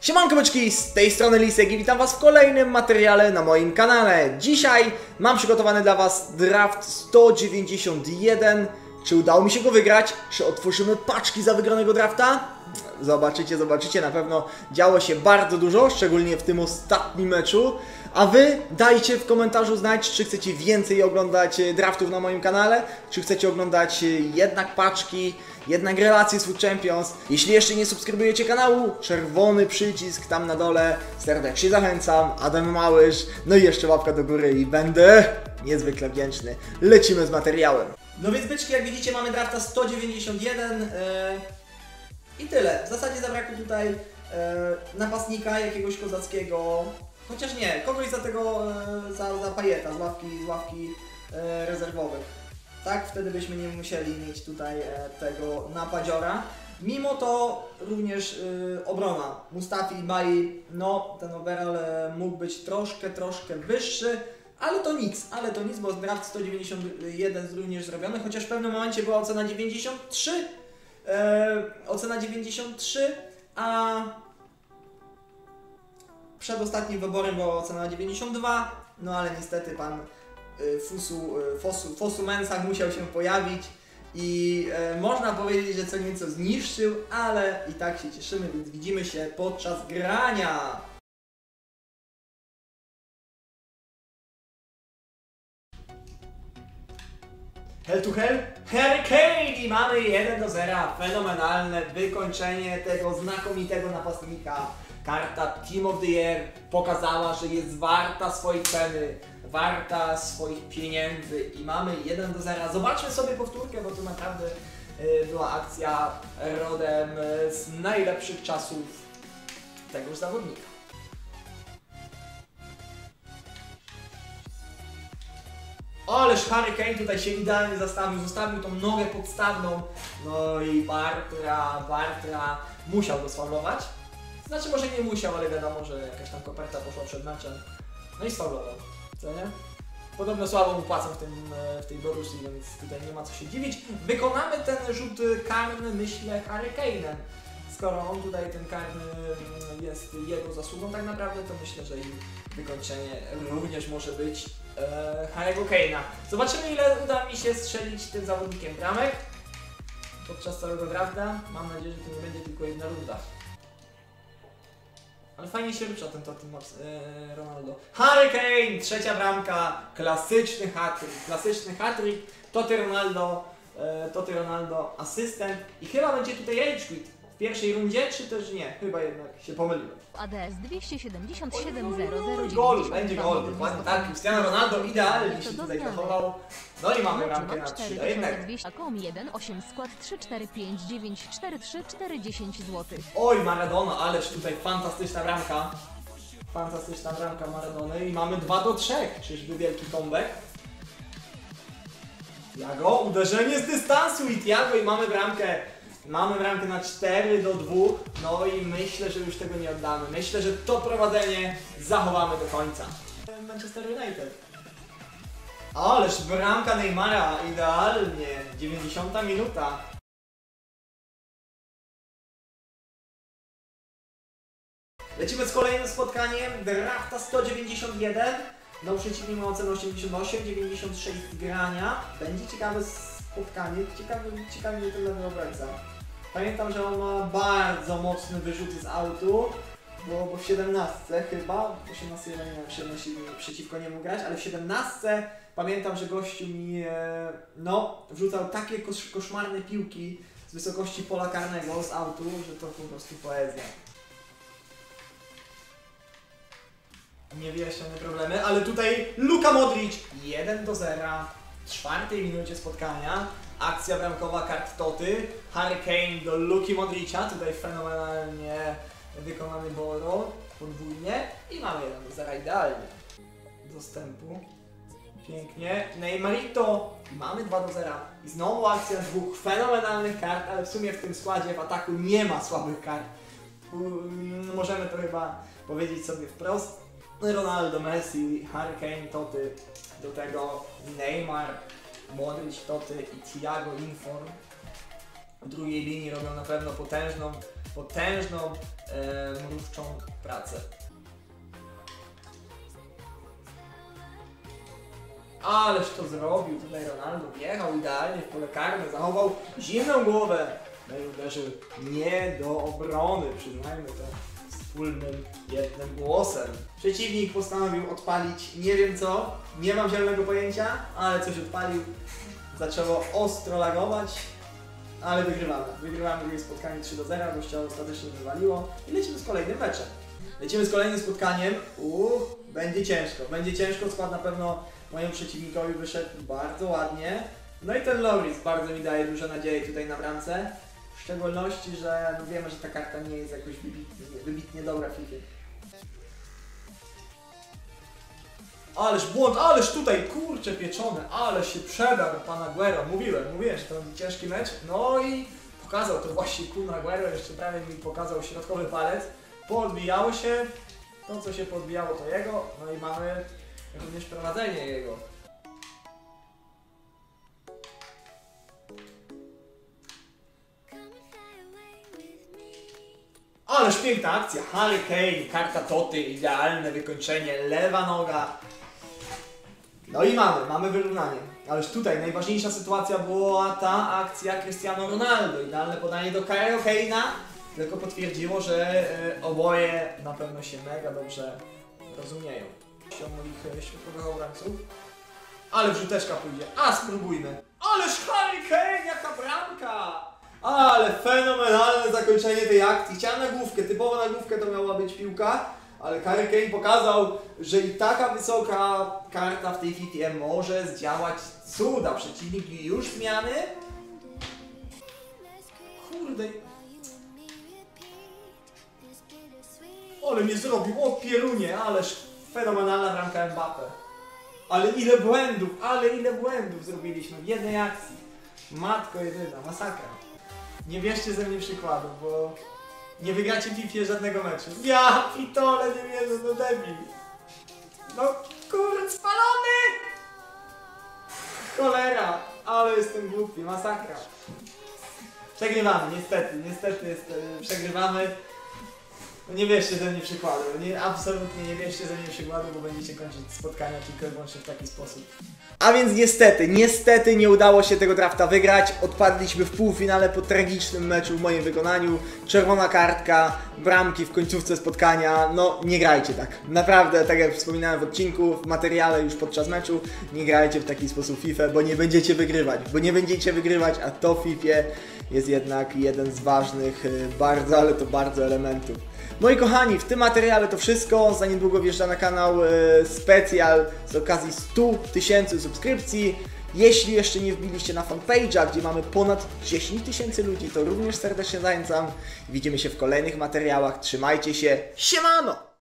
Siemanko byczki, z tej strony Lisek i witam was w kolejnym materiale na moim kanale. Dzisiaj mam przygotowany dla was draft 191. Czy udało mi się go wygrać? Czy otworzymy paczki za wygranego drafta? Zobaczycie, na pewno działo się bardzo dużo, szczególnie w tym ostatnim meczu. A wy dajcie w komentarzu znać, czy chcecie więcej oglądać draftów na moim kanale, czy chcecie oglądać jednak paczki, jednak relacje z Food Champions. Jeśli jeszcze nie subskrybujecie kanału, czerwony przycisk tam na dole, serdecznie zachęcam, Adam Małysz, no i jeszcze łapka do góry i będę niezwykle wdzięczny. Lecimy z materiałem. No więc byczki, jak widzicie, mamy drafta 191 i tyle. W zasadzie zabrakło tutaj napastnika jakiegoś kozackiego. Chociaż nie, kogoś za tego, za Payeta, z ławki rezerwowych. Tak, wtedy byśmy nie musieli mieć tutaj tego napadziora. Mimo to również obrona. Mustafi, Bailly, no ten overall mógł być troszkę wyższy, ale to nic, bo draft 191 jest również zrobiony, chociaż w pewnym momencie była ocena 93, a przed ostatnim wyborem była ocena 92, no ale niestety pan Fosu Mensah musiał się pojawić i można powiedzieć, że co nieco zniszczył, ale i tak się cieszymy, więc widzimy się podczas grania. Hell to hell, Harry Kane i mamy 1-0, fenomenalne wykończenie tego znakomitego napastnika. Karta Team of the Year pokazała, że jest warta swojej ceny, warta swoich pieniędzy i mamy 1-0. Zobaczmy sobie powtórkę, bo to naprawdę była akcja rodem z najlepszych czasów tegoż zawodnika. Ależ Harry Kane tutaj się idealnie zostawił tą nogę podstawną, no i Bartra musiał go sfaulować. Znaczy może nie musiał, ale wiadomo, że jakaś tam koperta poszła przed meczem. No i sfaulował, co nie? Podobno słabo mu płacą w tej Borussii, więc tutaj nie ma co się dziwić. Wykonamy ten rzut karny, myślę, Harry Kane'em. Skoro on tutaj ten karny jest jego zasługą tak naprawdę, to myślę, że i wykończenie również może być Harry'ego Kane'a. Zobaczymy, ile uda mi się strzelić tym zawodnikiem bramek podczas całego drafta. Mam nadzieję, że to nie będzie tylko jedna runda. Ale fajnie się rusza ten Totti Ronaldo. Harry Kane, trzecia bramka, klasyczny hat-trick, Totti Ronaldo, asystent i chyba będzie tutaj rage quit. W pierwszej rundzie, czy też nie? Chyba jednak się pomyliłem. ADS 277 00 Gol, będzie gol, dokładnie tak. Cristiano Ronaldo idealnie się tutaj zachował. No i mamy bramkę na 3-1. 1-8 skład 3-4-5-9-4-3-4-10 zł. Oj, Maradona, ależ tutaj fantastyczna bramka Maradony i mamy 2-3. Czyżby wielki comeback? Thiago, uderzenie z dystansu i Thiago i mamy bramkę na 4-2, no i myślę, że już tego nie oddamy. Myślę, że to prowadzenie zachowamy do końca. Manchester United. Ależ bramka Neymara, idealnie, 90 minuta. Lecimy z kolejnym spotkaniem, drafta 191. No przeciwnik ma ocenę 88, 96 grania. Będzie ciekawe spotkanie, ciekawie mnie ten lewy obrońca. Pamiętam, że on ma bardzo mocne wyrzuty z autu, bo w 17 chyba, w 18 nie miałem przyjemności przeciwko niemu grać, ale w 17 pamiętam, że gościu mi wrzucał takie koszmarne piłki z wysokości pola karnego z autu, że to po prostu poezja. Niewieszczone problemy, ale tutaj Luka Modric 1-0 w 4 minucie spotkania. Akcja bramkowa kart Toty, Harry Kane do Luki Modricia, tutaj fenomenalnie wykonany bolo, podwójnie i mamy 1-0 idealnie. Dostępu, pięknie, Neymarito i mamy 2-0 i znowu akcja dwóch fenomenalnych kart, ale w sumie w tym składzie w ataku nie ma słabych kart. Możemy to chyba powiedzieć sobie wprost. Ronaldo, Messi, Harry Kane, Toty, do tego Neymar, Modric, Toty i Thiago Inform. W drugiej linii robią na pewno potężną potężną, mrówczą pracę. Ależ to zrobił tutaj Ronaldo, wjechał idealnie w pole karne, zachował zimną głowę. No i uderzył nie do obrony, przyznajmy to wspólnym, jednym głosem. Przeciwnik postanowił odpalić nie wiem co, nie mam zielonego pojęcia, ale coś odpalił. Zaczęło ostro lagować, ale wygrywamy. Wygrywamy drugie spotkanie 3-0, gościa ostatecznie wywaliło i lecimy z kolejnym meczem. Lecimy z kolejnym spotkaniem. Będzie ciężko, skład na pewno mojemu przeciwnikowi wyszedł bardzo ładnie. No i ten Loris bardzo mi daje duże nadzieje tutaj na bramce. W szczególności, że no wiemy, że ta karta nie jest jakoś wybitnie dobra w FIFA. Ależ błąd, ależ tutaj, kurczę pieczone, ależ się przedarł pan Aguero. Mówiłem, że to będzie ciężki mecz. No i pokazał to właśnie Kun Aguero, jeszcze prawie mi pokazał środkowy palec. Podbijało się, to co się podbijało to jego, no i mamy również prowadzenie jego. Ależ piękna akcja, Harry Kane, karta Toty, idealne wykończenie, lewa noga. No i mamy wyrównanie. Ależ tutaj najważniejsza sytuacja była ta akcja Cristiano Ronaldo. Idealne podanie do Harry'ego Kane'a, tylko potwierdziło, że oboje na pewno się mega dobrze rozumieją. Moich środkowych obrońców. Ale wrzuteczka pójdzie, spróbujmy. Ależ Harry Kane, jaka bramka! Ale fenomenalne zakończenie tej akcji. Chciałem na główkę, typowo na główkę to miała być piłka, ale Harry Kane pokazał, że i taka wysoka karta w tej FIFA może zdziałać cuda. Przeciwnik już zmiany. Kurde. Ale mnie zrobił, o pierunie, ależ fenomenalna bramka Mbappé. Ale ile błędów zrobiliśmy w jednej akcji. Matko jedyna, masakra. Nie bierzcie ze mnie przykładów, bo nie wygracie w FIFA żadnego meczu. Ja pitole nie wierzę, no debil. No kurde, spalony! Cholera, ale jestem głupi, masakra. Przegrywamy, niestety przegrywamy. No nie bierzcie ze mnie przykładu, absolutnie nie bierzcie ze mnie przykładu, bo będziecie kończyć spotkania tylko i wyłącznie w taki sposób. A więc niestety nie udało się tego drafta wygrać. Odpadliśmy w półfinale po tragicznym meczu w moim wykonaniu. Czerwona kartka, bramki w końcówce spotkania. No nie grajcie tak. Naprawdę, tak jak wspominałem w odcinku, w materiale już podczas meczu, nie grajcie w taki sposób FIFA, bo nie będziecie wygrywać, a to w FIFA jest jednak jeden z ważnych, bardzo, ale to bardzo elementów. Moi kochani, w tym materiale to wszystko. Za niedługo wjeżdża na kanał specjal z okazji 100 000 subskrypcji. Jeśli jeszcze nie wbiliście na fanpage'a, gdzie mamy ponad 10 000 ludzi, to również serdecznie zachęcam. Widzimy się w kolejnych materiałach. Trzymajcie się. Siemano!